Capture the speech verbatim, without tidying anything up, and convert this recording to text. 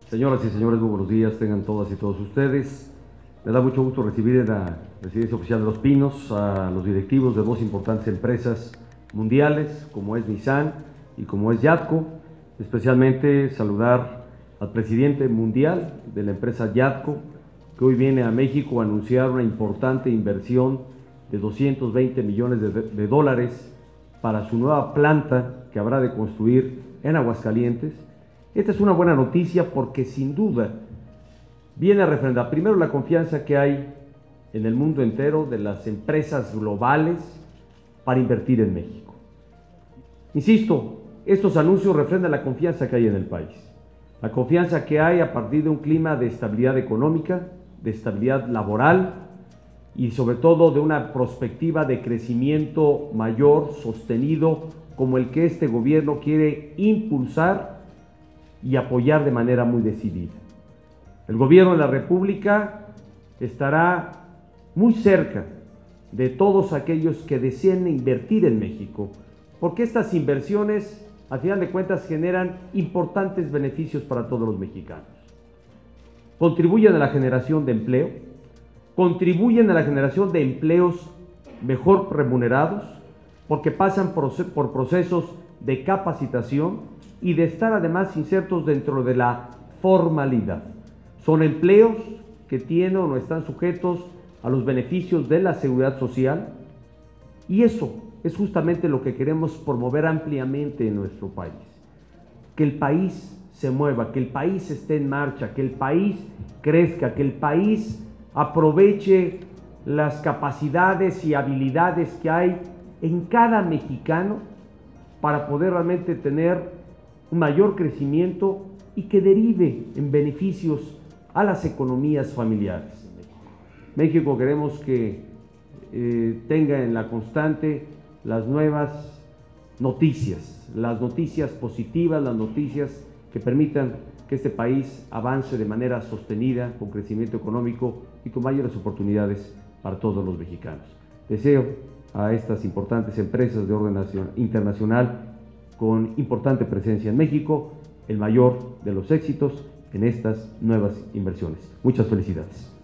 Señoras y señores, muy buenos días, tengan todas y todos ustedes. Me da mucho gusto recibir en la Residencia Oficial de Los Pinos a los directivos de dos importantes empresas mundiales, como es Nissan y como es Yadco. Especialmente saludar al presidente mundial de la empresa Yadco, que hoy viene a México a anunciar una importante inversión de doscientos veinte millones de, de dólares para su nueva planta que habrá de construir en Aguascalientes. Esta es una buena noticia porque sin duda viene a refrendar primero la confianza que hay en el mundo entero de las empresas globales para invertir en México. Insisto, estos anuncios refrendan la confianza que hay en el país, la confianza que hay a partir de un clima de estabilidad económica, de estabilidad laboral y sobre todo de una perspectiva de crecimiento mayor, sostenido, como el que este gobierno quiere impulsar y apoyar de manera muy decidida. El gobierno de la República estará muy cerca de todos aquellos que deseen invertir en México, porque estas inversiones, al final de cuentas, generan importantes beneficios para todos los mexicanos. Contribuyen a la generación de empleo, contribuyen a la generación de empleos mejor remunerados, porque pasan por, por procesos de capacitación y de estar además insertos dentro de la formalidad. Son empleos que tienen o no están sujetos a los beneficios de la seguridad social, y eso es justamente lo que queremos promover ampliamente en nuestro país. Que el país se mueva, que el país esté en marcha, que el país crezca, que el país aproveche las capacidades y habilidades que hay en cada mexicano para poder realmente tener un mayor crecimiento y que derive en beneficios a las economías familiares. México queremos que eh, tenga en la constante las nuevas noticias, las noticias positivas, las noticias que permitan que este país avance de manera sostenida, con crecimiento económico y con mayores oportunidades para todos los mexicanos. Deseo a estas importantes empresas de orden internacional con importante presencia en México el mayor de los éxitos en estas nuevas inversiones. Muchas felicidades.